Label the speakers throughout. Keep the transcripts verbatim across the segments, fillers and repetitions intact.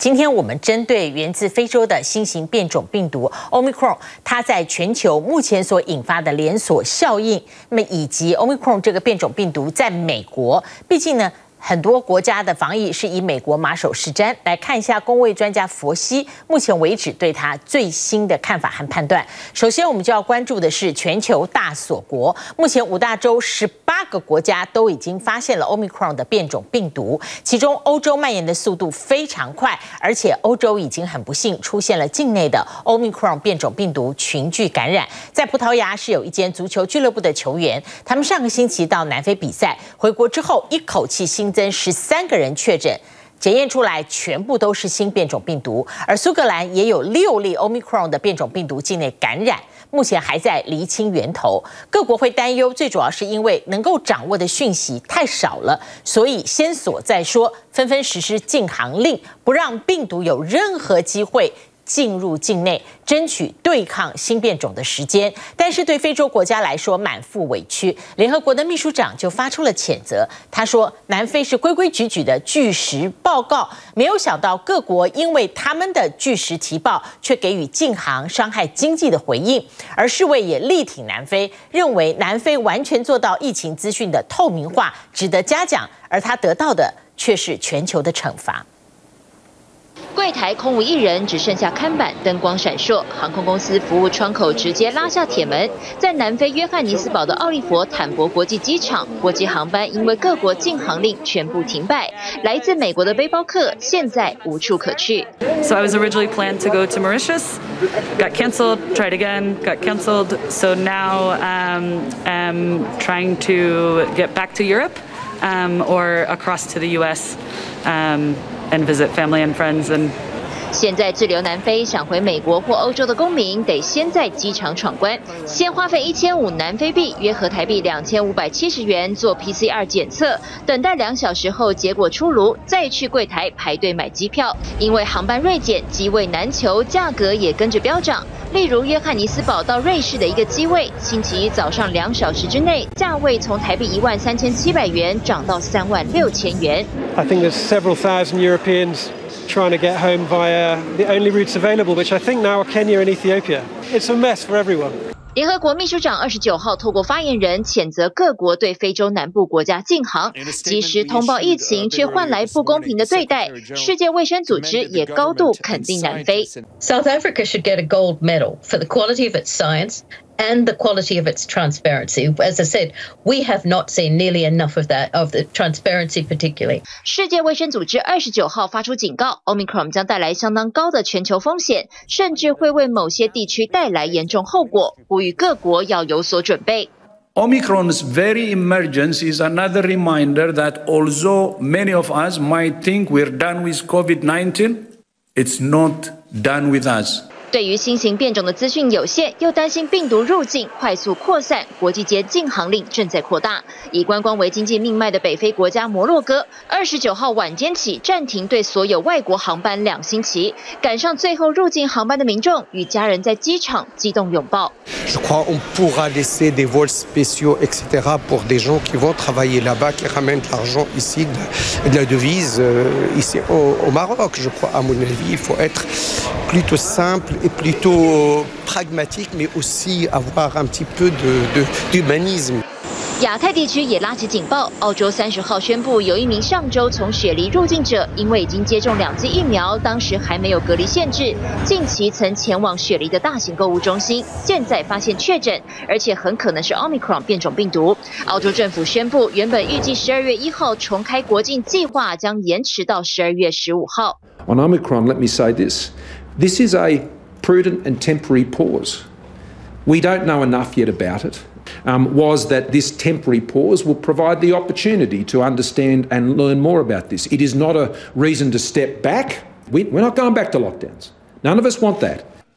Speaker 1: 今天我们针对源自非洲的新型变种病毒 Omicron， 它在全球目前所引发的连锁效应，那么以及 Omicron 这个变种病毒在美国，毕竟呢，很多国家的防疫是以美国马首是瞻。来看一下公卫专家佛西目前为止对他最新的看法和判断。首先，我们就要关注的是全球大锁国，目前五大洲十八个国家都已经发现了 Omicron 的变种病毒，其中欧洲蔓延的速度非常快，而且欧洲已经很不幸出现了境内的 Omicron 变种病毒群聚感染。在葡萄牙是有一间足球俱乐部的球员，他们上个星期到南非比赛，回国之后一口气新增十三个人确诊，检验出来全部都是新变种病毒，而苏格兰也有六例 Omicron 的变种病毒境内感染，目前还在厘清源头。各国会担忧，最主要是因为能够掌握的讯息太少了，所以先锁再说，纷纷实施禁航令，不让病毒有任何机会进入境内，争取对抗新变种的时间。但是对非洲国家来说满腹委屈，联合国的秘书长就发出了谴责。他说，南非是规规矩矩的据实报告，没有想到各国因为他们的据实提报，却给予禁航伤害经济的回应。而世卫也力挺南非，认为南非完全做到疫情资讯的透明化，值得嘉奖，而他得到的却是全球的惩罚。
Speaker 2: 柜台空无一人，只剩下看板，灯光闪烁。航空公司服务窗口直接拉下铁门。在南非约翰尼斯堡的奥利佛坦博国际机场，国际航班因为各国禁航令全部停摆。来自美国的背包客现在无处可去。
Speaker 3: So I was originally planned to go to Mauritius, got canceled, tried again, got canceled. So now um, I'm trying to get back to Europe um, or across to the U S. Um, and visit family and friends and
Speaker 2: 现在滞留南非想回美国或欧洲的公民，得先在机场闯关，先花费一千五南非币，约合台币两千五百七十元做 P C R 检测，等待两小时后结果出炉，再去柜台排队买机票。因为航班锐减，机位难求，价格也跟着飙涨。例如约翰尼斯堡到瑞士的一个机位，星期一早上两小时之内，价位从台币一万三千七百元涨到三万六千元。
Speaker 4: I think there's several thousand Europeans trying to get home via the only routes available, which I think now are Kenya and Ethiopia. It's a mess for everyone.
Speaker 2: 联合国秘书长二十九号透过发言人谴责各国对非洲南部国家禁航，及时通报疫情却换来不公平的对待。世界卫生组织也高度肯定南非。
Speaker 5: South Africa should get a gold medal for the quality of its science and the quality of its transparency. As I said, we have not seen nearly enough of that, of the transparency particularly.
Speaker 2: 世界卫生组织二十九号发出警告 ，Omicron 将带来相当高的全球风险，甚至会为某些地区带来严重后果，呼吁各国要有所准备。
Speaker 6: Omicron's very emergence is another reminder that although many of us might think we're done with COVID nineteen, it's not done with us.
Speaker 2: 对于新型变种的资讯有限，又担心病毒入境快速扩散，国际间禁航令正在扩大。以观光为经济命脉的北非国家摩洛哥，二十九号晚间起暂停对所有外国航班两星期，赶上最后入境航班的民众与家人在机场激动拥抱。
Speaker 7: Je crois qu'on pourra laisser des vols spéciaux, et cetera, pour des gens qui vont travailler là-bas, qui ramènent de l'argent ici, de la devise ici au, au Maroc. Je crois, à mon avis, il faut être plutôt simple et plutôt pragmatique, mais aussi avoir un petit peu de, de, d'humanisme.
Speaker 2: 亚太地区也拉起警报，澳洲三十号宣布，有一名上周从雪梨入境者，因为已经接种两剂疫苗，当时还没有隔离限制，近期曾前往雪梨的大型购物中心，现在发现确诊，而且很可能是 Omicron 变种病毒。澳洲政府宣布，原本预计十二月一号重开国境计划将延迟到十二月十五号。
Speaker 8: On Omicron, let me say this: this is a prudent and temporary pause. We don't know enough yet about it. Um, was that this temporary pause will provide the opportunity to understand and learn more about this. It is not a reason to step back. We, we're not going back to lockdowns. None of us want that.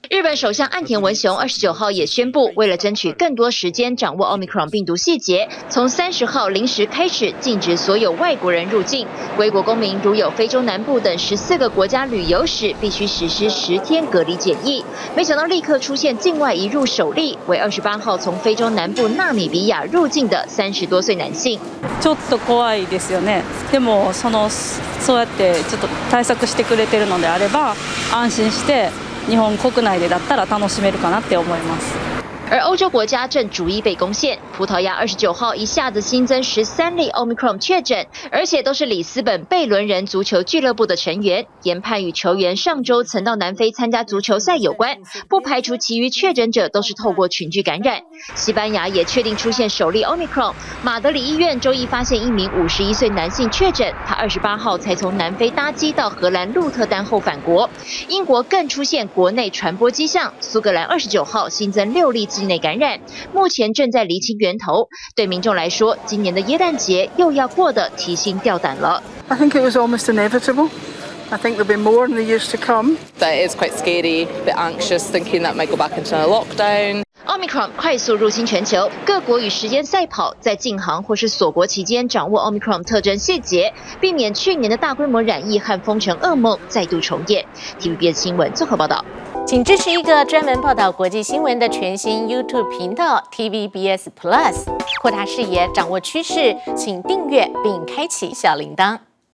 Speaker 2: 日本首相岸田文雄二十九号也宣布，为了争取更多时间掌握 Omicron 病毒细节，从三十号零时开始禁止所有外国人入境。归国公民如有非洲南部等十四个国家旅游时，必须实施十天隔离检疫。没想到立刻出现境外移入首例，为二十八号从非洲南部纳米比亚入境的三十多岁男性。
Speaker 9: ちょっと怖いですよね。でもそのそうやってちょっと対策してくれてるのであれば、安心して日本国内でだったら楽しめるかなって思います。
Speaker 2: 而欧洲国家正逐一被攻陷，葡萄牙二十九号一下子新增十三例 Omicron 确诊，而且都是里斯本贝伦人足球俱乐部的成员，研判与球员上周曾到南非参加足球赛有关，不排除其余确诊者都是透过群聚感染。西班牙也确定出现首例 Omicron， 马德里医院周一发现一名五十一岁男性确诊，他二十八号才从南非搭机到荷兰鹿特丹后返国。英国更出现国内传播迹象，苏格兰二十九号新增六例境内感染，目前正在厘清源头。对民众来说，今年的耶诞节又要过得提心吊胆了。
Speaker 10: I think it was almost inevitable. I think there'll be more in the years to come.
Speaker 11: That is quite scary, a bit anxious, thinking that might go back into a lockdown.
Speaker 2: Omicron 快速入侵全球，各国与时间赛跑，在禁航或是锁国期间掌握 Omicron 特征细节，避免去年的大规模染疫和封城噩梦再度重演。T V B S 新闻综合报道。
Speaker 1: 请支持一个专门报道国际新闻的全新 YouTube 频道 T V B S Plus， 扩大视野，掌握趋势，请订阅并开启小铃铛。